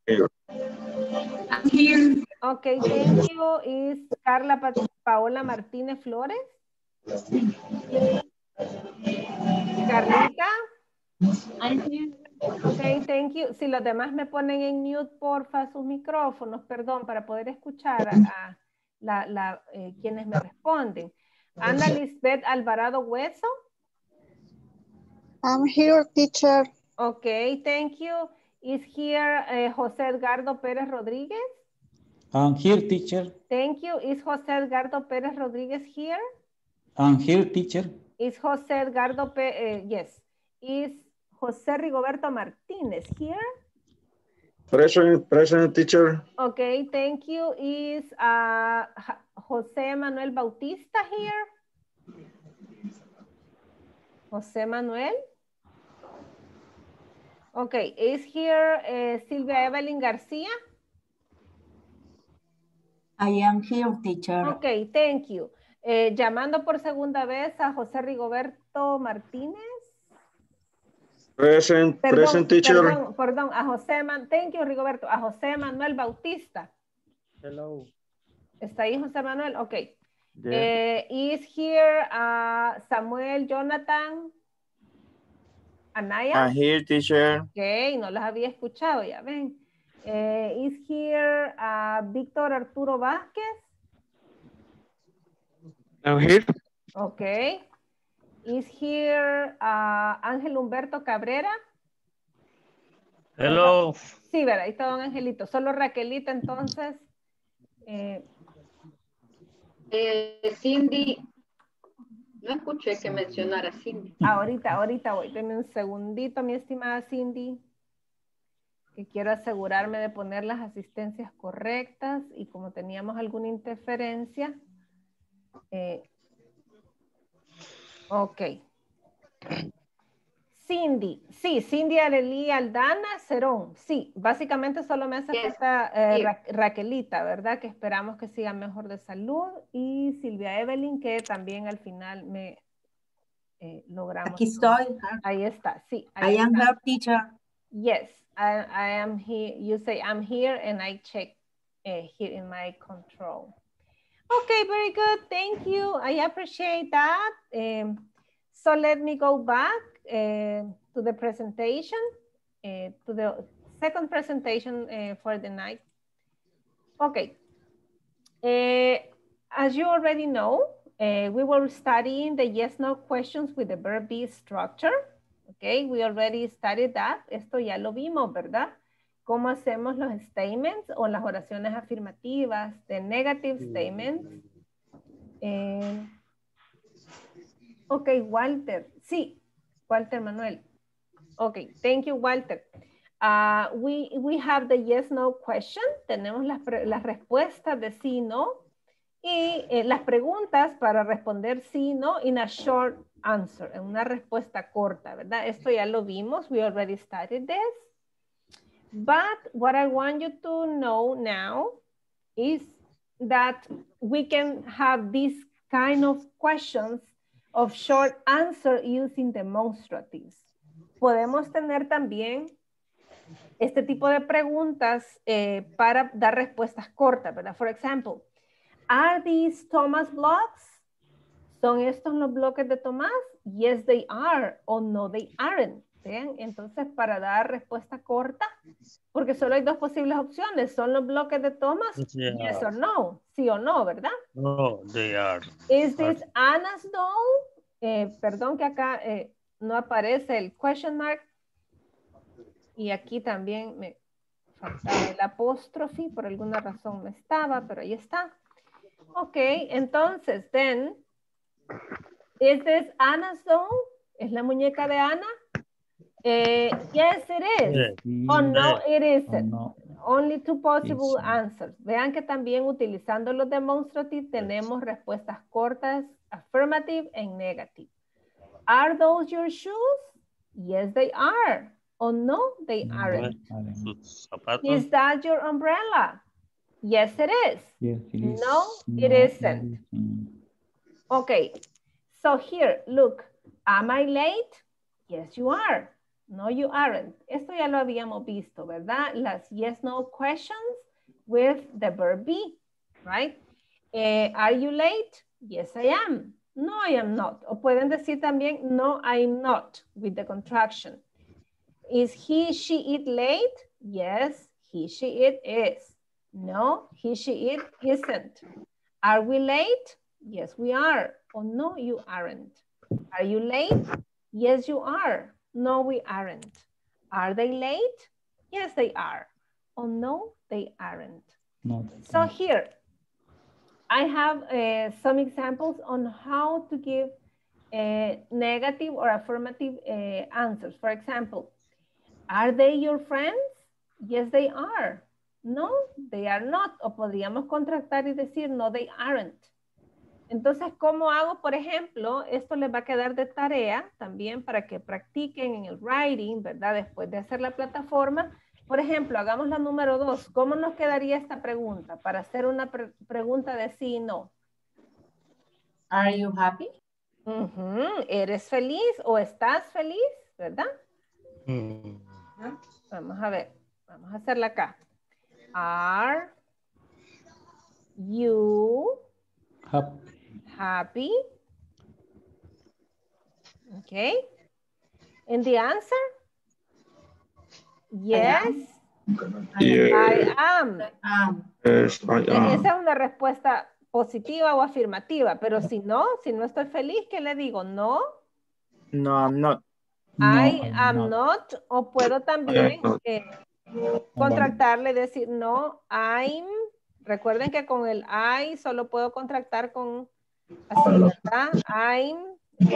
I'm here. Ok, thank you. Is Carla pa Paola Martínez Flores. Carlita. I'm here. Ok, thank you. Si los demás me ponen en mute, porfa, sus micrófonos, perdón, para poder escuchar a, a la, la, eh, quienes me responden. Ana Lisbeth Alvarado Hueso. I'm here, teacher. Ok, thank you. Is here uh, José Edgardo Pérez Rodríguez? I'm here, teacher. Thank you. Is José Edgardo Pérez Rodríguez here? I'm here, teacher. Is José Edgardo P uh, yes. Is José Rigoberto Martínez here? Present, present, teacher. Okay, thank you. Is uh, José Manuel Bautista here? José Manuel? Okay, is here uh, Silvia Evelyn García? I am here, teacher. Okay, thank you. Eh, llamando por segunda vez a José Rigoberto Martínez. Present, Perdón, present, teacher. Perdón, perdón, a José Man, thank you, Rigoberto. A José Manuel Bautista. Hello. ¿Está ahí José Manuel? Ok. Yeah. Eh, is here uh, Samuel Jonathan Anaya. I'm here, teacher. Ok, no los había escuchado, ya ven. Eh, is here uh, Víctor Arturo Vázquez. I'm here. Ok. Is here uh, Ángel Humberto Cabrera. Hello. Sí, ¿verdad? Ahí está don Angelito. Solo Raquelita, entonces. Eh, Eh, Cindy. No escuché que mencionara Cindy. Ahorita, ahorita voy. Denme un segundito, mi estimada Cindy. Que quiero asegurarme de poner las asistencias correctas y como teníamos alguna interferencia. Eh, ok. Cindy, sí, Cindy, Arely, Aldana, Cerón. Sí, básicamente solo me hace falta eh, Ra Raquelita, ¿verdad? Que esperamos que siga mejor de salud. Y Silvia Evelyn, que también al final me eh, logramos. Aquí estoy. Ahí está, sí. Ahí I am está. her teacher. Yes, I, I am here. You say I'm here and I check uh, here in my control. Okay, very good. Thank you. I appreciate that. Um, so let me go back uh, to the presentation, uh, to the second presentation uh, for the night. Okay. Uh, as you already know, uh, we were studying the yes-no questions with the verb be structure. Okay, we already studied that. Esto ya lo vimos, ¿verdad? Cómo hacemos los statements o las oraciones afirmativas, the negative statements. Eh, ok, Walter. Sí, Walter Manuel. Ok, thank you, Walter. Uh, we, we have the yes-no question. Tenemos las, las respuestas de sí, no. Y eh, las preguntas para responder sí, no, in a short answer, en una respuesta corta, ¿verdad? Esto ya lo vimos. We already studied this. But what I want you to know now is that we can have these kind of questions of short answer using demonstratives. Podemos tener también este tipo de preguntas eh, para dar respuestas cortas, ¿verdad? For example, are these Thomas blocks? ¿Son estos los bloques de Tomás? Yes, they are. O no, they aren't. ¿Ven? Entonces, para dar respuesta corta, porque solo hay dos posibles opciones. ¿Son los bloques de Thomas? Yeah. Yes or no. Sí o no, ¿verdad? No, they are. Is this Anna's doll? Eh, perdón que acá eh, no aparece el question mark. Y aquí también me faltaba el apóstrofe. Por alguna razón no estaba, pero ahí está. Ok, entonces, then, is this Anna's doll? ¿Es la muñeca de Ana? Eh, yes, it is. Yes. Oh, no, it isn't. Oh, no. Only two possible It's- answers. Vean que también utilizando los demonstrative tenemos respuestas cortas, affirmative and negative. Are those your shoes? Yes, they are. Oh, no, they aren't. Sus zapatos. Is that your umbrella? Yes, it is. Yes, it is. No, it isn't. Okay, so here, look. Am I late? Yes, you are. No, you aren't. Esto ya lo habíamos visto, ¿verdad? Las yes, no questions with the verb be, right? Eh, are you late? Yes, I am. No, I am not. O pueden decir también, no, I'm not, with the contraction. Is he, she, it late? Yes, he, she, it is. No, he, she, it isn't. Are we late? Yes, we are. Oh, no, you aren't. Are you late? Yes, you are. No, we aren't. Are they late? Yes, they are. Oh, no, they aren't. No, So here, I have uh, some examples on how to give uh, negative or affirmative uh, answers. For example, are they your friends? Yes, they are. No, they are not. O podríamos contractar y decir, no, they aren't. Entonces, ¿cómo hago? Por ejemplo, esto les va a quedar de tarea también para que practiquen en el writing, ¿verdad? Después de hacer la plataforma. Por ejemplo, hagamos la número dos. ¿Cómo nos quedaría esta pregunta? Para hacer una pre pregunta de sí y no. Are you happy? Uh-huh. ¿Eres feliz o estás feliz? ¿Verdad? Mm. Vamos a ver. Vamos a hacerla acá. Are you Happy. happy? Okay. And the answer? Yes, Yeah. I am. Yes, I E- am. Esa es una respuesta positiva o afirmativa, pero si no, si no estoy feliz, ¿qué le digo? No, No, I'm not. I I'm am not. O puedo también not. eh, contractarle, decir no, I'm. Recuerden que con el I solo puedo contractar con Así, ¿verdad? I'm.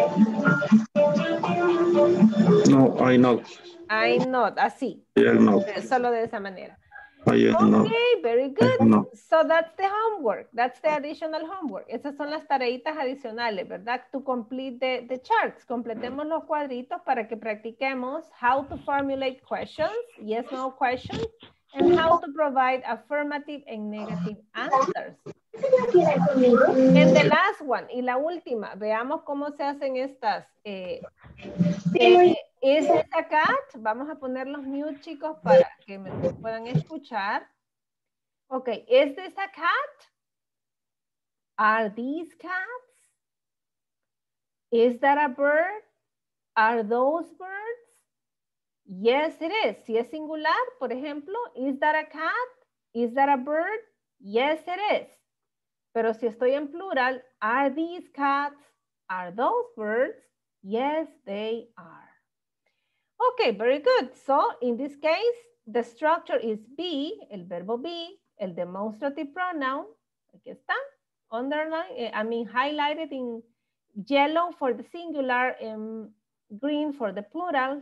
No, I not. I'm not. Así. I am not. Solo de esa manera. I am not. Okay, very good. No. So that's the homework. That's the additional homework. Esas son las tareitas adicionales, ¿verdad? To complete the, the charts. Completemos los cuadritos para que practiquemos how to formulate questions, yes, no questions, and how to provide affirmative and negative answers. And the last one, y la última, veamos cómo se hacen estas. Eh, eh, ¿Es esta cat? Vamos a poner los mute, chicos, para que me puedan escuchar. Ok, ¿is this a cat? Are these cats? Is that a bird? Are those birds? Yes, it is. Si es singular, por ejemplo, is that a cat? Is that a bird? Yes, it is. Pero si estoy en plural, are these cats? Are those birds? Yes, they are. Okay, very good. So, in this case, the structure is be, el verbo be, el demonstrative pronoun, aquí está, underline, I mean highlighted in yellow for the singular and green for the plurals,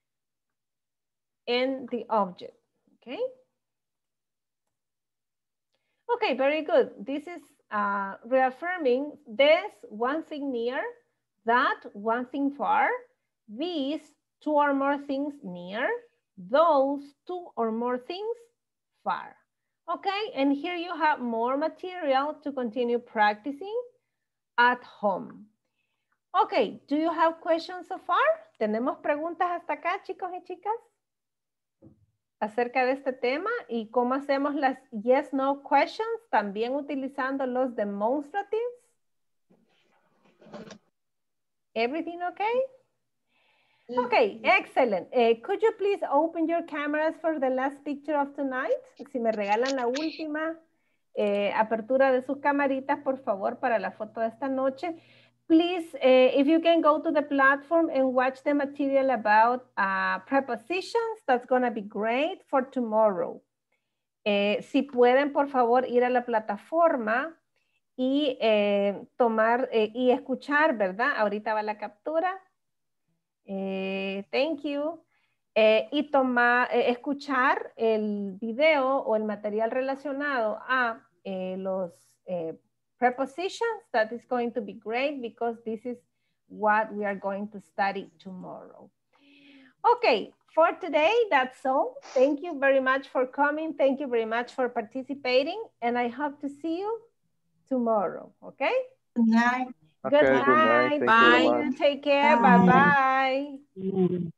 and the object, okay? Okay, very good. This is uh, reaffirming this, one thing near, that, one thing far, these, two or more things near, those, two or more things far. Okay, and here you have more material to continue practicing at home. Okay, do you have questions so far? ¿Tenemos preguntas hasta acá, chicos y chicas? Acerca de este tema y cómo hacemos las yes, no questions, también utilizando los demonstratives. Everything okay? Okay, excellent. Uh, could you please open your cameras for the last picture of tonight? Si me regalan la última eh, apertura de sus camaritas, por favor, para la foto de esta noche. Please, uh, if you can go to the platform and watch the material about uh, prepositions, that's going to be great for tomorrow. Eh, si pueden, por favor, ir a la plataforma y eh, tomar eh, y escuchar, ¿verdad? Ahorita va la captura. Eh, thank you. Eh, y tomar, eh, escuchar el video o el material relacionado a eh, los eh, prepositions. That is going to be great because this is what we are going to study tomorrow. Okay, for today, that's all. Thank you very much for coming. Thank you very much for participating. And I hope to see you tomorrow, okay? Good night. Okay, Good good night. night. Thank you Bye. very much. Take care. Bye. Bye-bye. Mm.